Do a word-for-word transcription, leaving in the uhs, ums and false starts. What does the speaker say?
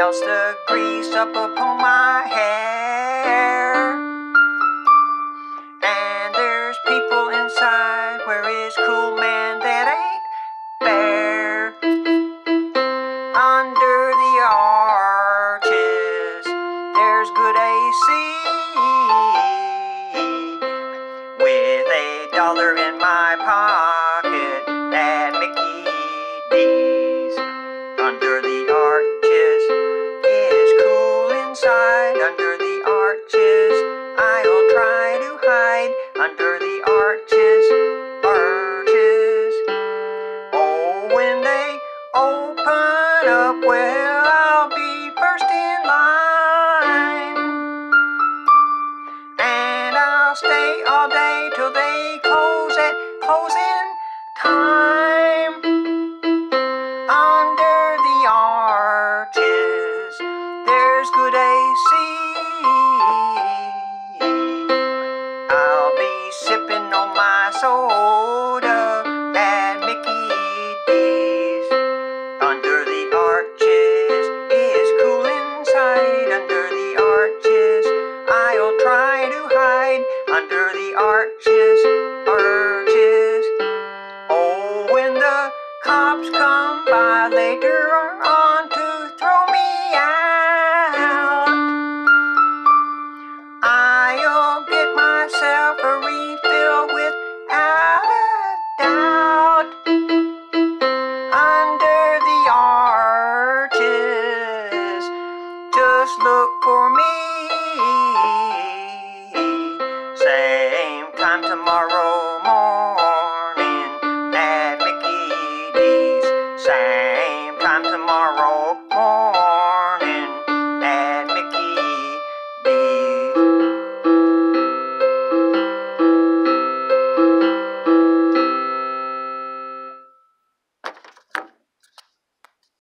douse the grease up upon my hair. And there's people inside where is cool man that ain't fair. Under the arches there's good A C, with a dollar in my pocket at Mickey D's. Under the arches is cool inside. Under the arches I'll try to hide. Under the arches, arches. Oh, when they open up, well, I'll be first in line. And I'll stay all day till they close at closing time. Under the arches there's good A C. I'll be sipping on my soda at Mickey D's. Under the arches is cool inside. Under the arches I'll try to hide. Under the arches, arches. Oh, when the cops come by later